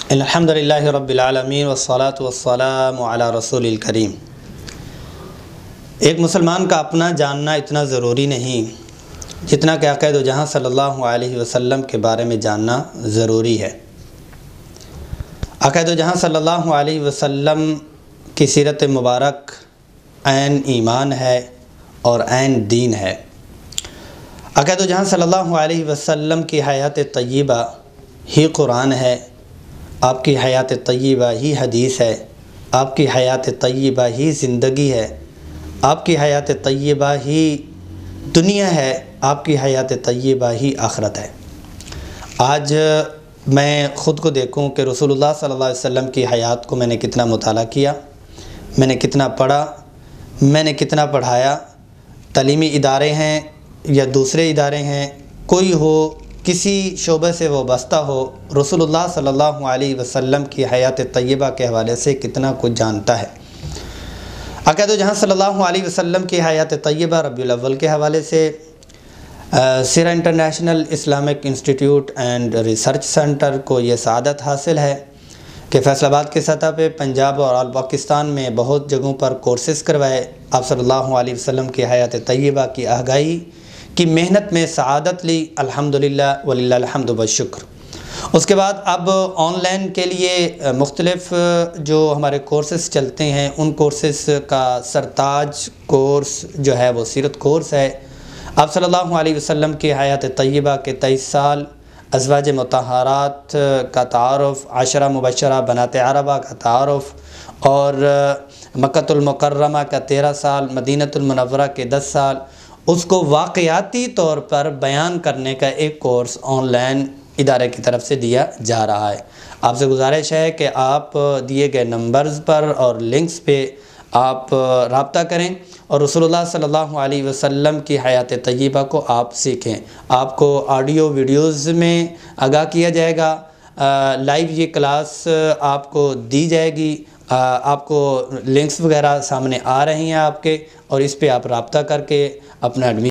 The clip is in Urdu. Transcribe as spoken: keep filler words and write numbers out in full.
الحمدللہ رب العالمین والصلاة والسلام علی رسول الکریم۔ ایک مسلمان کا اپنا جاننا اتنا ضروری نہیں جتنا کہ عقائد و جہاں صلی اللہ علیہ وسلم کے بارے میں جاننا ضروری ہے۔ عقائد و جہاں صلی اللہ علیہ وسلم کی سیرت مبارک عین ایمان ہے اور عین دین ہے۔ عقائد و جہاں صلی اللہ علیہ وسلم کی حیات طیبہ ہی قرآن ہے، آپ کی حیات طیبہ ہی حدیث ہے، آپ کی حیات طیبہ ہی زندگی ہے، آپ کی حیات طیبہ ہی دنیا ہے، آپ کی حیات طیبہ ہی آخرت ہے۔ آج میں خود کو دیکھوں کہ رسول اللہ صلی اللہ علیہ وسلم کی حیات کو میں نے کتنا مطالعہ کیا، میں نے کتنا پڑھا، میں نے کتنا پڑھایا۔ تعلیمی ادارے ہیں یا دوسرے ادارے ہیں، کوئی ہو کسی شعبے سے وابستہ ہو، رسول اللہ صلی اللہ علیہ وسلم کی حیات طیبہ کے حوالے سے کتنا کچھ جانتا ہے۔ عقائد و جہاں صلی اللہ علیہ وسلم کی حیات طیبہ ربیع الاول کے حوالے سے سیرا international Islamic institute and research centre کو یہ سعادت حاصل ہے کہ فیصل آباد کی سطح پہ پنجاب اور آل پاکستان میں بہت جگہوں پر کورسز کروائے، آپ صلی اللہ علیہ وسلم کی حیات طیبہ کی آگاہی کی محنت میں سعادت لی، الحمدللہ وللہ الحمد والشکر۔ اس کے بعد اب آن لائن کے لیے مختلف جو ہمارے کورسز چلتے ہیں، ان کورسز کا سرتاج کورس جو ہے وہ سیرت کورس ہے۔ آپ صلی اللہ علیہ وسلم کی حیات طیبہ کے تیئیس سال، ازواج مطہرات کا تعارف، عشرہ مبشرہ بنات عربہ کا تعارف، اور مکۃ المکرمہ کا تیرہ سال، مدینہ المنورہ کے دس سال، اس کو واقعاتی طور پر بیان کرنے کا ایک کورس آن لائن ادارے کی طرف سے دیا جا رہا ہے۔ آپ سے گزارش ہے کہ آپ دیے گئے نمبرز پر اور لنکس پہ آپ رابطہ کریں اور رسول اللہ صلی اللہ علیہ وسلم کی حیات طیبہ کو آپ سیکھیں۔ آپ کو آڈیو ویڈیوز میں آگاہ کیا جائے گا، لائیو یہ کلاس آپ کو دی جائے گی، آپ کو لنکس وغیرہ سامنے آ رہی ہیں آپ کے، اور اس پہ آپ رابطہ کر کے اپنا ایڈمیشن